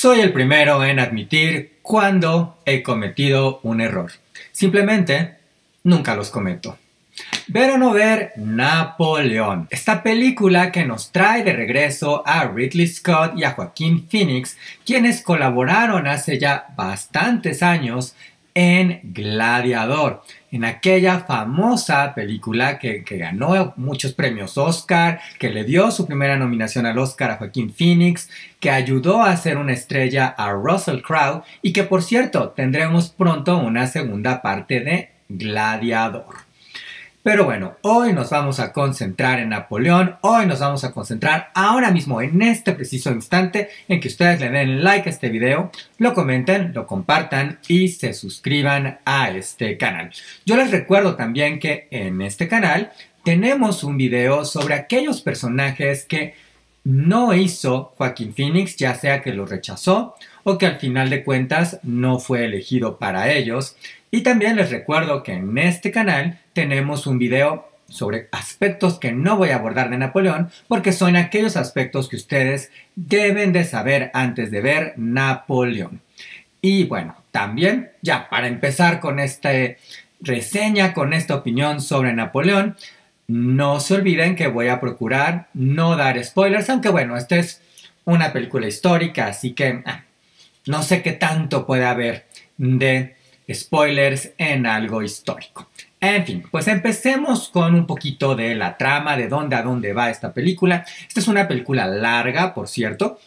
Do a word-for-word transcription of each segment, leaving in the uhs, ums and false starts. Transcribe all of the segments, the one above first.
Soy el primero en admitir cuando he cometido un error. Simplemente, nunca los cometo. Ver o no ver Napoleón. Esta película que nos trae de regreso a Ridley Scott y a Joaquin Phoenix, quienes colaboraron hace ya bastantes años en Gladiador, en aquella famosa película que, que ganó muchos premios Oscar, que le dio su primera nominación al Oscar a Joaquin Phoenix, que ayudó a hacer una estrella a Russell Crowe y que, por cierto, tendremos pronto una segunda parte de Gladiador. Pero bueno, hoy nos vamos a concentrar en Napoleón, hoy nos vamos a concentrar ahora mismo en este preciso instante en que ustedes le den like a este video, lo comenten, lo compartan y se suscriban a este canal. Yo les recuerdo también que en este canal tenemos un video sobre aquellos personajes que no hizo Joaquin Phoenix, ya sea que lo rechazó o que al final de cuentas no fue elegido para ellos. Y también les recuerdo que en este canal tenemos un video sobre aspectos que no voy a abordar de Napoleón porque son aquellos aspectos que ustedes deben de saber antes de ver Napoleón. Y bueno, también ya para empezar con esta reseña, con esta opinión sobre Napoleón, no se olviden que voy a procurar no dar spoilers, aunque bueno, esta es una película histórica, así que ah, no sé qué tanto puede haber de spoilers en algo histórico. En fin, pues empecemos con un poquito de la trama, de dónde a dónde va esta película. Esta es una película larga, por cierto,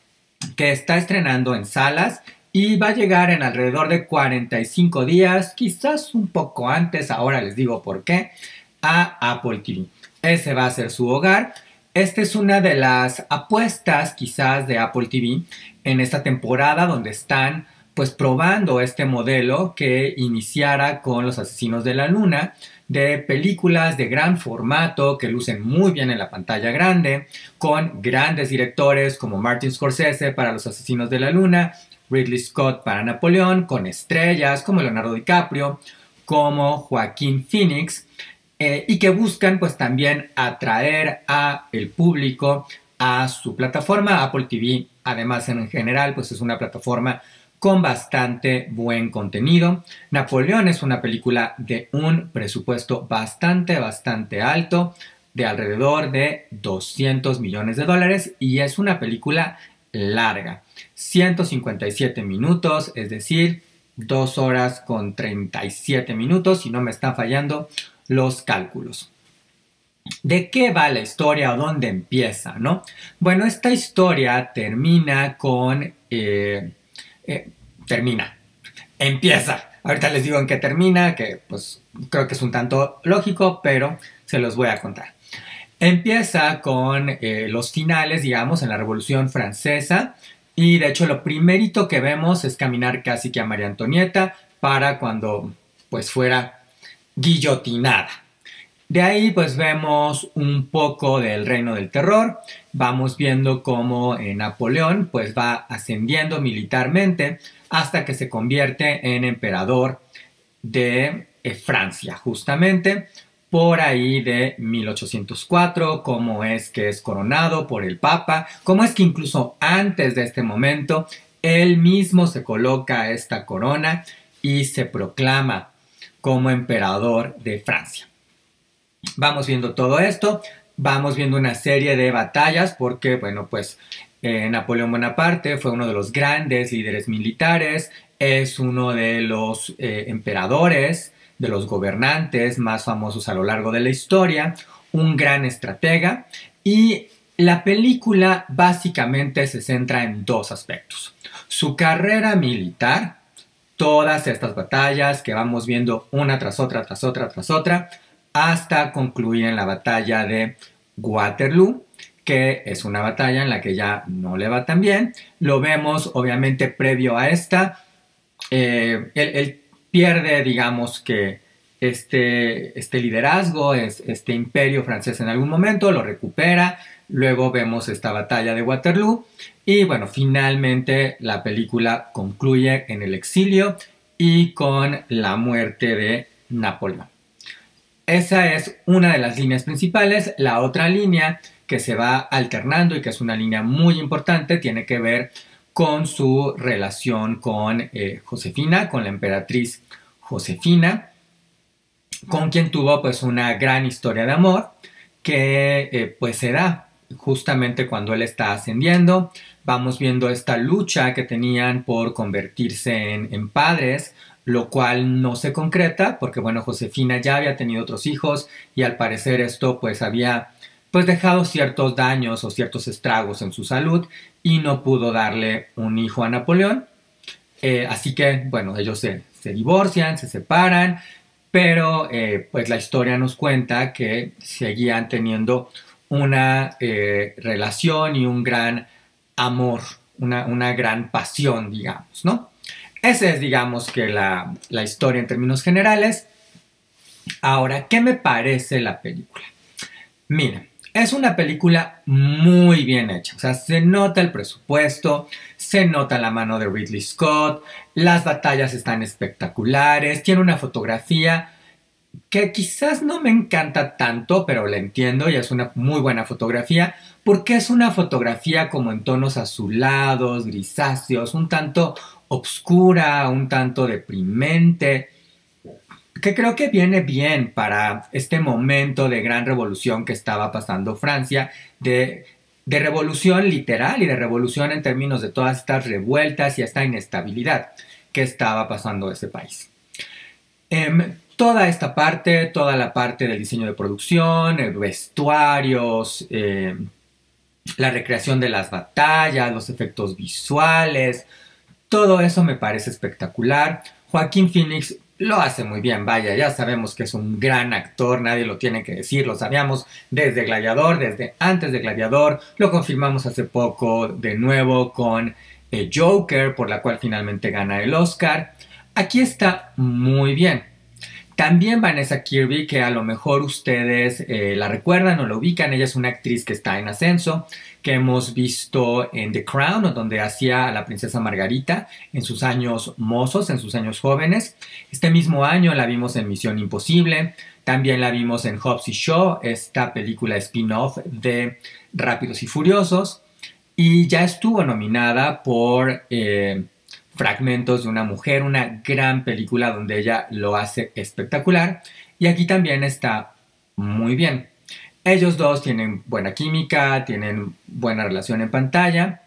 que está estrenando en salas y va a llegar en alrededor de cuarenta y cinco días, quizás un poco antes, ahora les digo por qué, a Apple T V. Ese va a ser su hogar. Esta es una de las apuestas quizás de Apple T V en esta temporada donde están pues probando este modelo que iniciara con Los Asesinos de la Luna, de películas de gran formato que lucen muy bien en la pantalla grande, con grandes directores como Martin Scorsese para Los Asesinos de la Luna, Ridley Scott para Napoleón, con estrellas como Leonardo DiCaprio, como Joaquin Phoenix, eh, y que buscan pues también atraer a el público a su plataforma. Apple T V, además en general, pues es una plataforma con bastante buen contenido. Napoleón es una película de un presupuesto bastante, bastante alto, de alrededor de doscientos millones de dólares, y es una película larga, ciento cincuenta y siete minutos, es decir, dos horas con treinta y siete minutos, si no me están fallando los cálculos. ¿De qué va la historia o dónde empieza, no? Bueno, esta historia termina con... Eh, Eh, termina, empieza. Ahorita les digo en qué termina, que pues creo que es un tanto lógico, pero se los voy a contar. Empieza con eh, los finales, digamos, en la Revolución Francesa, y de hecho lo primerito que vemos es caminar casi que a María Antonieta para cuando pues fuera guillotinada. De ahí pues vemos un poco del Reino del Terror, vamos viendo cómo eh, Napoleón pues va ascendiendo militarmente hasta que se convierte en emperador de eh, Francia, justamente por ahí de mil ochocientos cuatro, cómo es que es coronado por el Papa, cómo es que incluso antes de este momento él mismo se coloca esta corona y se proclama como emperador de Francia. Vamos viendo todo esto, vamos viendo una serie de batallas porque, bueno, pues eh, Napoleón Bonaparte fue uno de los grandes líderes militares, es uno de los eh, emperadores, de los gobernantes más famosos a lo largo de la historia, un gran estratega, y la película básicamente se centra en dos aspectos: su carrera militar, todas estas batallas que vamos viendo una tras otra, tras otra, tras otra, hasta concluir en la batalla de Waterloo, que es una batalla en la que ya no le va tan bien. Lo vemos obviamente previo a esta. Eh, él, él pierde, digamos que este, este liderazgo, es, este imperio francés en algún momento, lo recupera. Luego vemos esta batalla de Waterloo y bueno, finalmente la película concluye en el exilio y con la muerte de Napoleón. Esa es una de las líneas principales. La otra línea que se va alternando y que es una línea muy importante tiene que ver con su relación con eh, Josefina, con la emperatriz Josefina, con quien tuvo pues una gran historia de amor que eh, pues se da justamente cuando él está ascendiendo. Vamos viendo esta lucha que tenían por convertirse en, en padres, lo cual no se concreta porque bueno, Josefina ya había tenido otros hijos y al parecer esto pues había pues dejado ciertos daños o ciertos estragos en su salud y no pudo darle un hijo a Napoleón. Eh, así que bueno, ellos se, se divorcian, se separan, pero eh, pues la historia nos cuenta que seguían teniendo una eh, relación y un gran amor, una, una gran pasión, digamos, ¿no? Esa es, digamos, que la, la historia en términos generales. Ahora, ¿qué me parece la película? Miren, es una película muy bien hecha, o sea, se nota el presupuesto, se nota la mano de Ridley Scott, las batallas están espectaculares, tiene una fotografía que quizás no me encanta tanto, pero la entiendo y es una muy buena fotografía, porque es una fotografía como en tonos azulados, grisáceos, un tanto obscura, un tanto deprimente, que creo que viene bien para este momento de gran revolución que estaba pasando Francia, de, de revolución literal y de revolución en términos de todas estas revueltas y esta inestabilidad que estaba pasando ese país. Eh, toda esta parte, toda la parte del diseño de producción, eh, vestuarios, eh, la recreación de las batallas, los efectos visuales, todo eso me parece espectacular. Joaquín Phoenix lo hace muy bien, vaya, ya sabemos que es un gran actor, nadie lo tiene que decir, lo sabíamos desde Gladiador, desde antes de Gladiador, lo confirmamos hace poco de nuevo con eh, Joker, por la cual finalmente gana el Oscar. Aquí está muy bien. También Vanessa Kirby, que a lo mejor ustedes eh, la recuerdan o la ubican, ella es una actriz que está en ascenso, que hemos visto en The Crown, donde hacía a la princesa Margarita en sus años mozos, en sus años jóvenes. Este mismo año la vimos en Misión Imposible, también la vimos en Hobbs y Shaw, esta película spin-off de Rápidos y Furiosos, y ya estuvo nominada por Eh, Fragmentos de una mujer, una gran película donde ella lo hace espectacular, y aquí también está muy bien. Ellos dos tienen buena química, tienen buena relación en pantalla,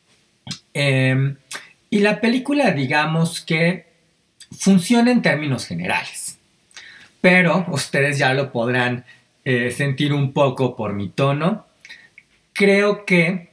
eh, y la película, digamos que funciona en términos generales, pero ustedes ya lo podrán eh, sentir un poco por mi tono. Creo que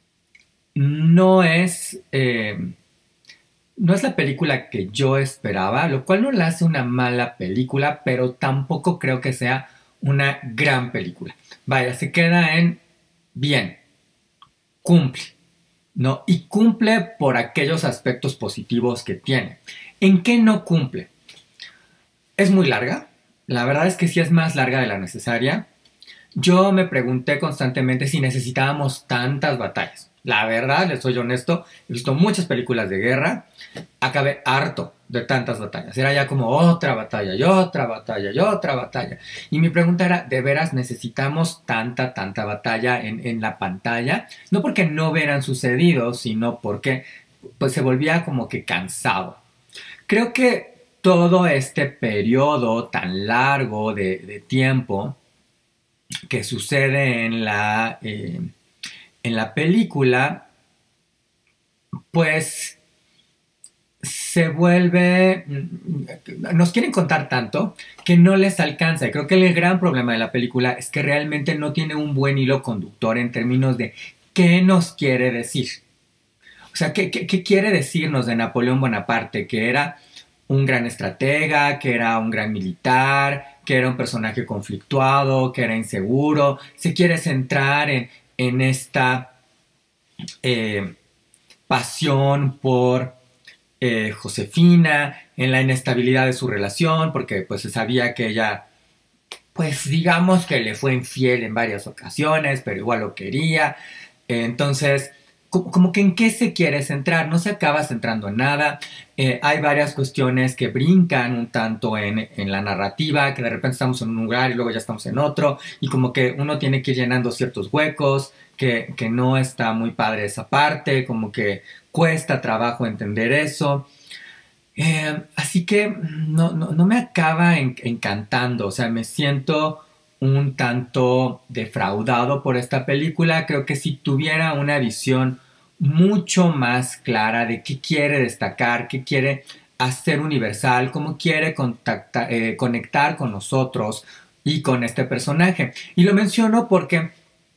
no es... Eh, No es la película que yo esperaba, lo cual no la hace una mala película, pero tampoco creo que sea una gran película. Vaya, se queda en bien, cumple, ¿no? Y cumple por aquellos aspectos positivos que tiene. ¿En qué no cumple? Es muy larga, la verdad es que sí es más larga de la necesaria. Yo me pregunté constantemente si necesitábamos tantas batallas. La verdad, les soy honesto, he visto muchas películas de guerra, acabé harto de tantas batallas. Era ya como otra batalla, y otra batalla, y otra batalla. Y mi pregunta era, ¿de veras necesitamos tanta, tanta batalla en, en la pantalla? No porque no hubieran sucedido, sino porque pues, se volvía como que cansado. Creo que todo este periodo tan largo de, de tiempo que sucede en la... Eh, en la película, pues se vuelve, nos quieren contar tanto que no les alcanza. Y creo que el gran problema de la película es que realmente no tiene un buen hilo conductor en términos de qué nos quiere decir. O sea, qué, qué, qué quiere decirnos de Napoleón Bonaparte, que era un gran estratega, que era un gran militar, que era un personaje conflictuado, que era inseguro. Se quiere centrar en en esta eh, pasión por eh, Josefina, en la inestabilidad de su relación, porque pues se sabía que ella, pues digamos que le fue infiel en varias ocasiones, pero igual lo quería. Eh, entonces, como, como que en qué se quiere centrar, no se acaba centrando en nada. Eh, hay varias cuestiones que brincan un tanto en, en la narrativa, que de repente estamos en un lugar y luego ya estamos en otro, y como que uno tiene que ir llenando ciertos huecos, que, que no está muy padre esa parte, como que cuesta trabajo entender eso. Eh, así que no, no, no me acaba en- encantando, o sea, me siento un tanto defraudado por esta película. Creo que si tuviera una visión mucho más clara de qué quiere destacar, qué quiere hacer universal, cómo quiere contacta- eh, conectar con nosotros y con este personaje. Y lo menciono porque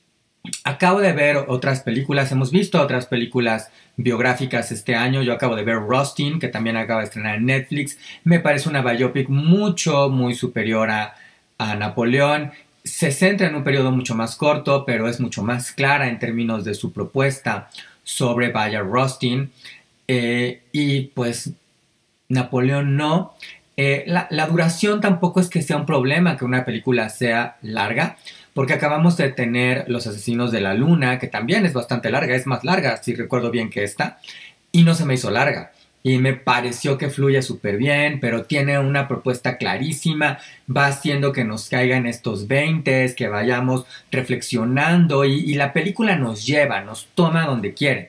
acabo de ver otras películas, hemos visto otras películas biográficas este año. Yo acabo de ver Rustin, que también acaba de estrenar en Netflix. Me parece una biopic mucho, muy superior a, a Napoleón. Se centra en un periodo mucho más corto, pero es mucho más clara en términos de su propuesta sobre Bayard Rustin. Eh, y pues Napoleón no. Eh, la, la duración tampoco es que sea un problema que una película sea larga, porque acabamos de tener Los Asesinos de la Luna, que también es bastante larga, es más larga, si recuerdo bien que esta, y no se me hizo larga. Y me pareció que fluye súper bien, pero tiene una propuesta clarísima, va haciendo que nos caigan estos veinte, que vayamos reflexionando, y, y la película nos lleva, nos toma donde quiere.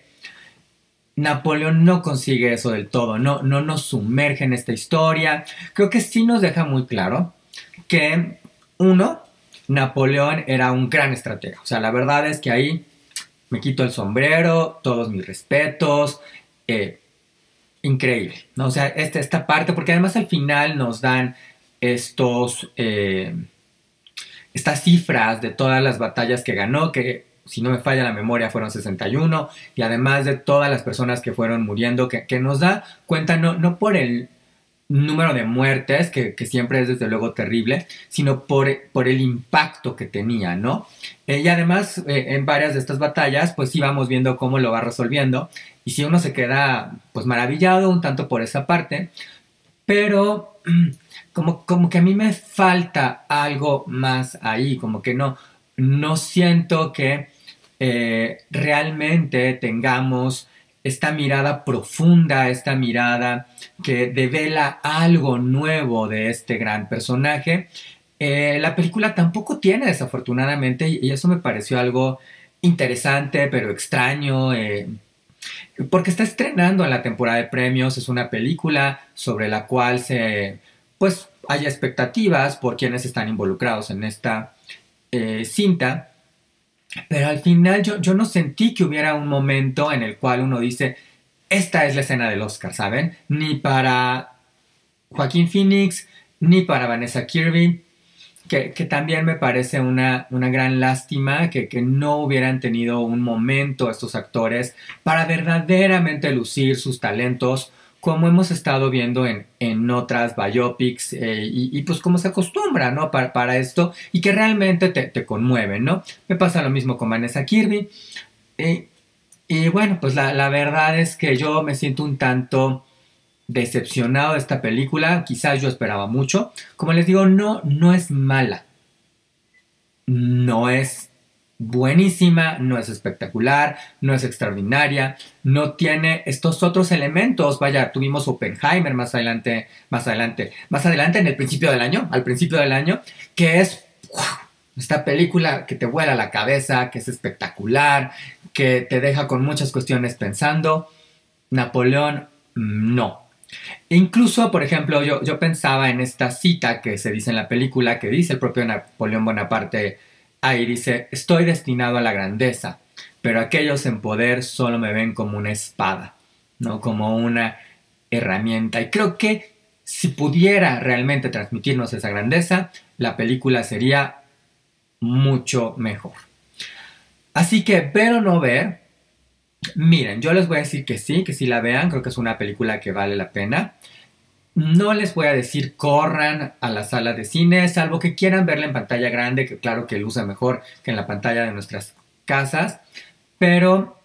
Napoleón no consigue eso del todo, no, no nos sumerge en esta historia. Creo que sí nos deja muy claro que, uno, Napoleón era un gran estratega. O sea, la verdad es que ahí me quito el sombrero, todos mis respetos, eh, increíble, ¿no? O sea, esta, esta parte, porque además al final nos dan estos, eh, estas cifras de todas las batallas que ganó, que si no me falla la memoria fueron sesenta y uno, y además de todas las personas que fueron muriendo, que, que nos da cuenta no, no por el número de muertes, que, que siempre es desde luego terrible, sino por, por el impacto que tenía, ¿no? Eh, y además, eh, en varias de estas batallas, pues íbamos viendo cómo lo va resolviendo, y si uno se queda, pues maravillado un tanto por esa parte, pero como, como que a mí me falta algo más ahí, como que no, no siento que eh, realmente tengamos esta mirada profunda, esta mirada que devela algo nuevo de este gran personaje. Eh, la película tampoco tiene, desafortunadamente, y, y eso me pareció algo interesante, pero extraño. Eh, porque está estrenando en la temporada de premios, es una película sobre la cual se, pues, hay expectativas por quienes están involucrados en esta eh, cinta, pero al final yo, yo no sentí que hubiera un momento en el cual uno dice, esta es la escena del Oscar, ¿saben? Ni para Joaquín Phoenix, ni para Vanessa Kirby, que, que también me parece una, una gran lástima que, que no hubieran tenido un momento estos actores para verdaderamente lucir sus talentos, como hemos estado viendo en, en otras biopics, eh, y, y pues como se acostumbra, ¿no? Para, para esto, y que realmente te, te conmueven, ¿no? Me pasa lo mismo con Vanessa Kirby. eh, y bueno, pues la, la verdad es que yo me siento un tanto decepcionado de esta película. Quizás yo esperaba mucho. Como les digo, no, no es mala. No es buenísima, no es espectacular, no es extraordinaria, no tiene estos otros elementos. Vaya, tuvimos Oppenheimer más adelante, más adelante, más adelante en el principio del año, al principio del año, que es ¡wow! Esta película que te vuela la cabeza, que es espectacular, que te deja con muchas cuestiones pensando. Napoleón, no. Incluso, por ejemplo, yo, yo pensaba en esta cita que se dice en la película, que dice el propio Napoleón Bonaparte, ahí dice, estoy destinado a la grandeza, pero aquellos en poder solo me ven como una espada, no como una herramienta. Y creo que si pudiera realmente transmitirnos esa grandeza, la película sería mucho mejor. Así que ver o no ver, miren, yo les voy a decir que sí, que sí la vean, creo que es una película que vale la pena. No les voy a decir corran a la sala de cine, salvo que quieran verla en pantalla grande, que claro que luce mejor que en la pantalla de nuestras casas, pero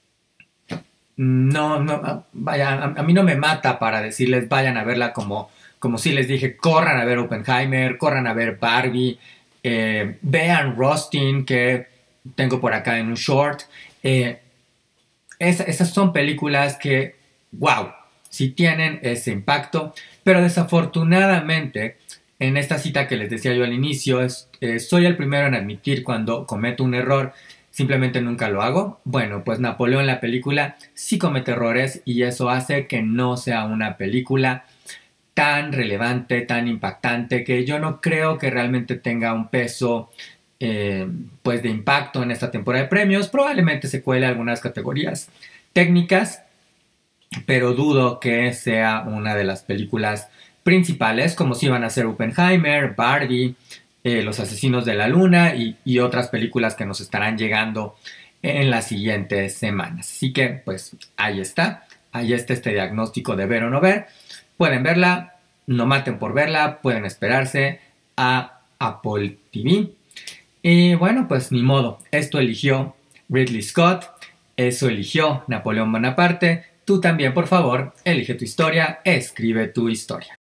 no, no, vaya, a, a mí no me mata para decirles vayan a verla como, como si les dije, corran a ver Oppenheimer, corran a ver Barbie, eh, vean Rustin, que tengo por acá en un short. Eh, es, esas son películas que, wow, sí tienen ese impacto, pero desafortunadamente, en esta cita que les decía yo al inicio, es, eh, soy el primero en admitir cuando cometo un error, simplemente nunca lo hago. Bueno, pues Napoleón, la película, sí comete errores y eso hace que no sea una película tan relevante, tan impactante, que yo no creo que realmente tenga un peso eh, pues de impacto en esta temporada de premios. Probablemente se cuele algunas categorías técnicas, pero dudo que sea una de las películas principales, como si van a ser Oppenheimer, Barbie, eh, Los Asesinos de la Luna y, y otras películas que nos estarán llegando en las siguientes semanas. Así que, pues, ahí está. Ahí está este diagnóstico de ver o no ver. Pueden verla, no maten por verla, pueden esperarse a Apple T V. Y bueno, pues ni modo. Esto eligió Ridley Scott, eso eligió Napoleón Bonaparte. Tú también, por favor, elige tu historia, escribe tu historia.